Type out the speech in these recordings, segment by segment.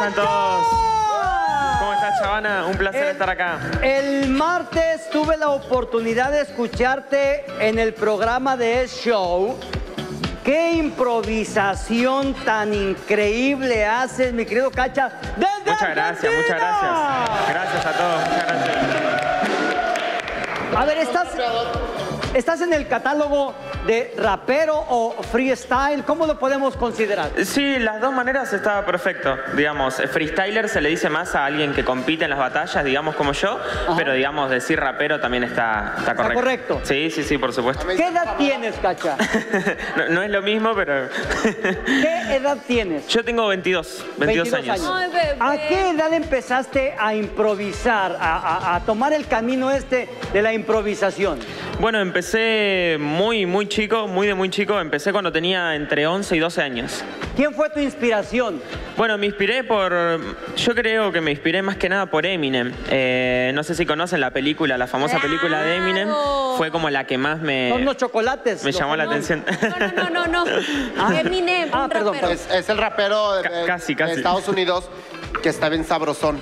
están todos? ¿Cómo estás, Chavana? Un placer estar acá. El martes tuve la oportunidad de escucharte en el programa de S-Show. ¡Qué improvisación tan increíble haces, mi querido Cacha! ¡Desde Muchas gracias, muchas gracias. Gracias a todos, muchas gracias. A ver, ¿estás en el catálogo de rapero o freestyle? ¿Cómo lo podemos considerar? Sí, las dos maneras está perfecto. Digamos, freestyler se le dice más a alguien que compite en las batallas, digamos, como yo. Ajá. Pero, digamos, decir rapero también está correcto. ¿Está correcto? Sí, sí, sí, por supuesto. ¿Qué edad tienes, Cacha? no es lo mismo, pero... ¿Qué edad tienes? Yo tengo 22 años. Ay, bebé. ¿A qué edad empezaste a improvisar, a tomar el camino de la improvisación? Bueno, empecé muy chico, muy chico. Empecé cuando tenía entre 11 y 12 años. ¿Quién fue tu inspiración? Bueno, me inspiré yo creo que me inspiré más que nada por Eminem. No sé si conocen la famosa película de Eminem. Fue como la que más me... Son los chocolates. Me llamó la atención. No. Eminem, un perdón. rapero. Es el rapero casi. de Estados Unidos que está bien sabrosón.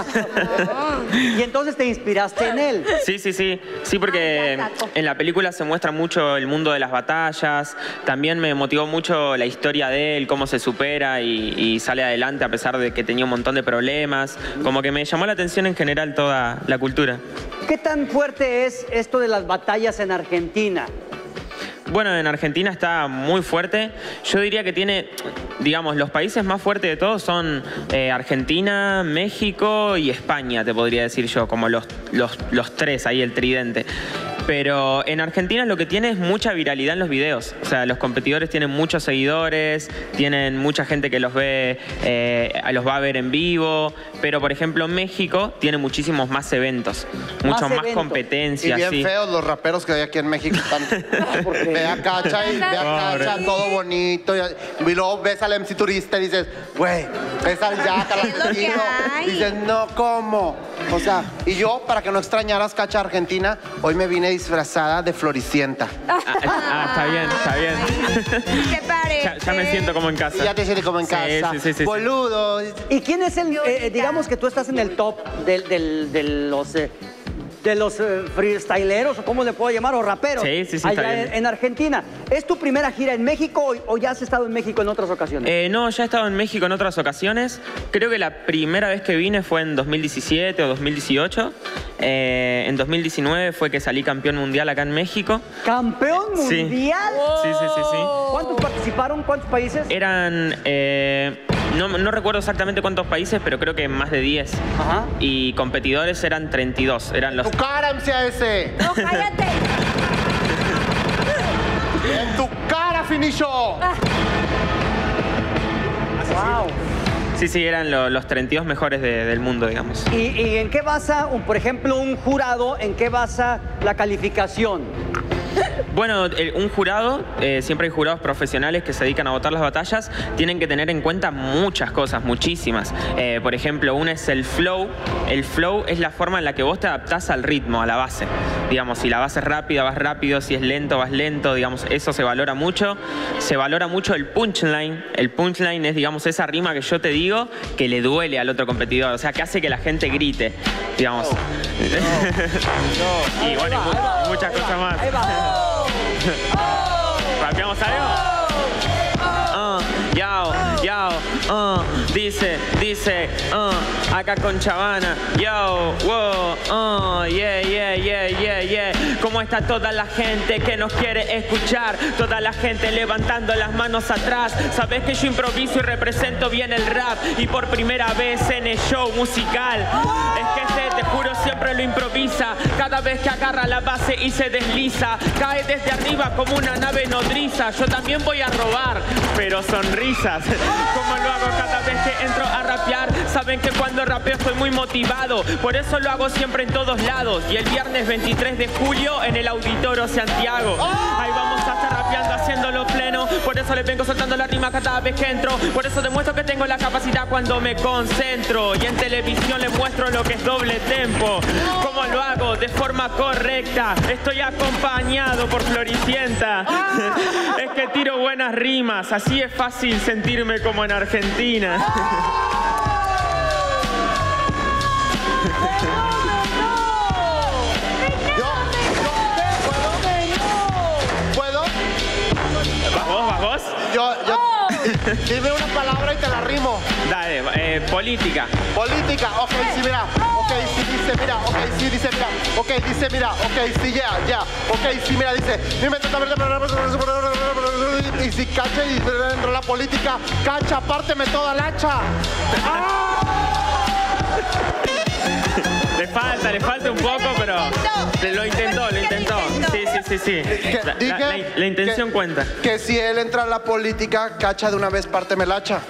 Y entonces te inspiraste en él. Sí, porque en la película se muestra mucho el mundo de las batallas. También me motivó mucho la historia de él, cómo se supera y sale adelante a pesar de que tenía un montón de problemas. Como que me llamó la atención en general toda la cultura. ¿Qué tan fuerte es esto de las batallas en Argentina? Bueno, en Argentina está muy fuerte. Yo diría que tiene, digamos, los países más fuertes de todos son Argentina, México y España, te podría decir yo, como los tres, ahí el tridente. Pero en Argentina lo que tiene es mucha viralidad en los videos. O sea, los competidores tienen muchos seguidores, tienen mucha gente que los ve, los va a ver en vivo. Pero, por ejemplo, México tiene muchísimos más eventos, muchos más competencias. Y bien feos los raperos que hay aquí en México están. Ve a Cacha, todo bonito. Y luego ves al MC Turista y dices, güey, ves al Jack, al argentino. Dices, no, ¿cómo? O sea, y yo, para que no extrañaras Cacha Argentina, hoy me vine disfrazada de Floricienta. Está bien. ¿Qué parece? Ya me siento como en casa. Y ya te sientes como en casa. Sí. Boludo. ¿Y quién es digamos que tú estás en el top de los freestyleros, o cómo le puedo llamar, o raperos, sí, allá en Argentina? ¿Es tu primera gira en México o ya has estado en México en otras ocasiones? No, ya he estado en México en otras ocasiones. Creo que la primera vez que vine fue en 2017 o 2018. En 2019 fue que salí campeón mundial acá en México. ¿Campeón mundial? Sí. ¿Cuántos participaron? ¿Cuántos países? Eran... No recuerdo exactamente cuántos países, pero creo que más de 10. Ajá. Y competidores eran 32. Eran los... ¡Tu cara, MCAS! No, cállate. ¡En tu cara, Finicho! ¡Wow! Sí, eran los 32 mejores del mundo, digamos. ¿Y en qué basa, por ejemplo, un jurado, en qué basa la calificación? Bueno, un jurado, siempre hay jurados profesionales que se dedican a votar las batallas, tienen que tener en cuenta muchas cosas, muchísimas. Por ejemplo, una es el flow. El flow es la forma en la que vos te adaptás al ritmo, a la base. Digamos, si la base es rápida, vas rápido, si es lento, vas lento, digamos, eso se valora mucho. Se valora mucho el punchline. El punchline es, digamos, esa rima que yo te digo que le duele al otro competidor, o sea, que hace que la gente grite, digamos. Y bueno, muchas cosas más. ¿Rapeamos algo? Dice, acá con Chavana, yeah. ¿Cómo está toda la gente que nos quiere escuchar? Toda la gente levantando las manos atrás. Sabes que yo improviso y represento bien el rap. Y por primera vez en el show musical. Es que te juro, siempre lo improvisa. Cada vez que agarra la base y se desliza, cae desde arriba como una nave nodriza. Yo también voy a robar, pero sonrisas. ¿Cómo lo hago cada vez que entro a rapear? Saben que cuando rapeo estoy muy motivado, por eso lo hago siempre en todos lados. Y el viernes 23 de julio en el Auditorio Santiago. Ahí vamos a estar rapeando, haciéndolo pleno. Por eso les vengo soltando la rima cada vez que entro. Por eso demuestro que tengo la capacidad cuando me concentro. Y en televisión les muestro lo que es doble tempo. ¿Cómo lo hago? De forma correcta. Estoy acompañado por Floricienta. Es que tiro buenas rimas. Así es fácil sentirme como en Argentina. ¿Puedo? ¿Vas vos? Dime una palabra y te la rimo. Dale, política. Política, ok, sí, mira. Ok, sí, dice, mira. Ok, sí, dice, mira. Ok, dice, mira. Ok, sí, ya. Ok, sí, mira, dice. Y si cacha y entra la política, cacha, párteme toda la hacha. Le falta un poco, pero lo intentó. Sí. La intención cuenta. Que si él entra a la política, cacha de una vez, párteme la hacha.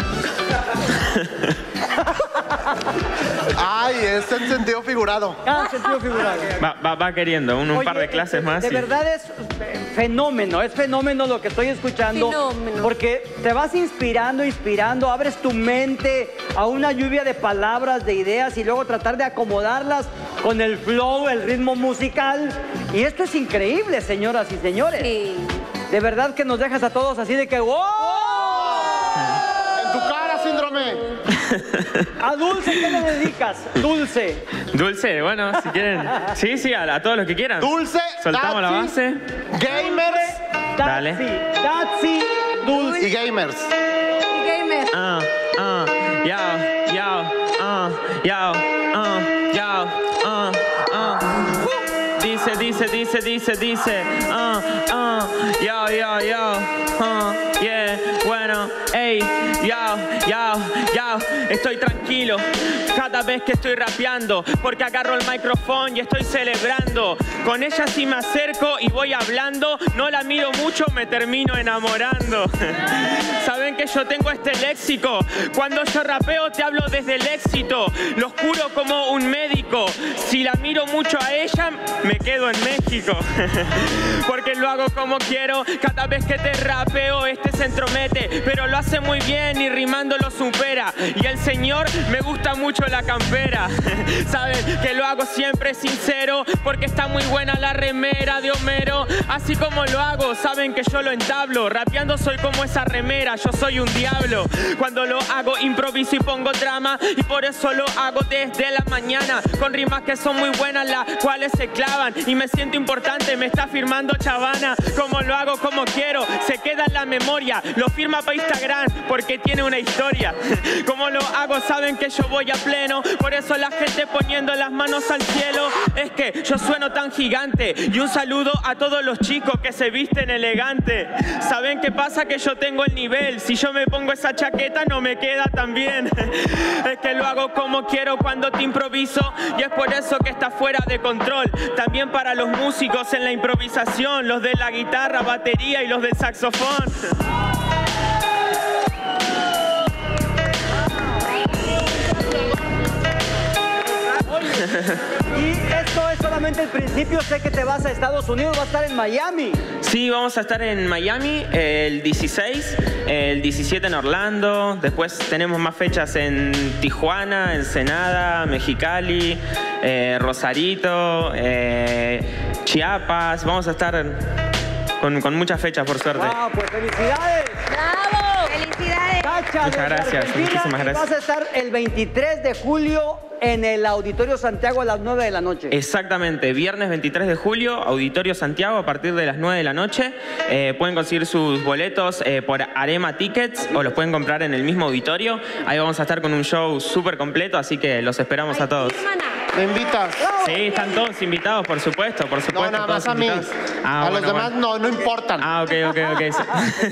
Ay, es en sentido figurado. Sentido figurado. Va queriendo un par de clases más. De verdad es fenómeno lo que estoy escuchando. Fenómeno. Porque te vas inspirando, abres tu mente a una lluvia de palabras, de ideas y luego tratar de acomodarlas con el flow, el ritmo musical. Y esto es increíble, señoras y señores. Sí. De verdad que nos dejas a todos así de que ¡wow! En tu cara, síndrome. A Dulce, ¿qué le dedicas? Dulce, bueno, si quieren. Sí, a todos los que quieran. Dulce, soltamos la base. Gamers. Dale. Tatsi, Dulce. Y gamers. Gamer. Dice. Yeah, bueno, ey, yo, estoy tranquilo cada vez que estoy rapeando, porque agarro el micrófono y estoy celebrando. Con ella sí me acerco y voy hablando, no la miro mucho, me termino enamorando. Saben que yo tengo este léxico, cuando yo rapeo te hablo desde el éxito, lo juro como un médico. Si la miro mucho a ella, me quedo en México. Porque lo hago como quiero, cada vez que te rapeo este se entromete, pero lo hace muy bien y rimando lo supera. Y el señor me gusta mucho la campera. Saben que lo hago siempre sincero, porque está muy buena la remera de Homero. Así como lo hago, saben que yo lo entablo, rapeando soy como esa remera, yo soy un diablo. Cuando lo hago improviso y pongo drama, y por eso lo hago desde la mañana, con rimas que son muy buenas, las cuales se clavan. Y me siento importante, me está firmando Chavana. Como lo hago como quiero, se queda en la memoria, lo firma para Instagram porque tiene una historia. Como lo hago, saben que yo voy a pleno, por eso la gente poniendo las manos al cielo. Es que yo sueno tan gigante. Y un saludo a todos los chicos que se visten elegante. ¿Saben qué pasa? Que yo tengo el nivel, si yo me pongo esa chaqueta no me queda tan bien. Es que lo hago como quiero cuando te improviso, y es por eso que está fuera de control. También para los músicos en la improvisación, los de la guitarra, batería y los del saxofón. Y esto es solamente el principio. Sé que te vas a Estados Unidos, vas a estar en Miami. Sí, vamos a estar en Miami el 16, el 17 en Orlando. Después tenemos más fechas en Tijuana, Ensenada, Mexicali, Rosarito, Chiapas. Vamos a estar con muchas fechas, por suerte. ¡Wow! Pues felicidades. ¡Bravo! ¡Felicidades! Cacha, Muchas gracias, muchísimas gracias. Vas a estar el 23 de julio en el Auditorio Santiago a las 9 de la noche. Exactamente, viernes 23 de julio, Auditorio Santiago a partir de las 9 de la noche. Pueden conseguir sus boletos por Arema Tickets o los pueden comprar en el mismo auditorio. Ahí vamos a estar con un show súper completo, así que los esperamos a todos. ¿Me invitas? Sí, están todos invitados, por supuesto. No, nada más a mí. Ah, a los demás no importan. Ah, ok.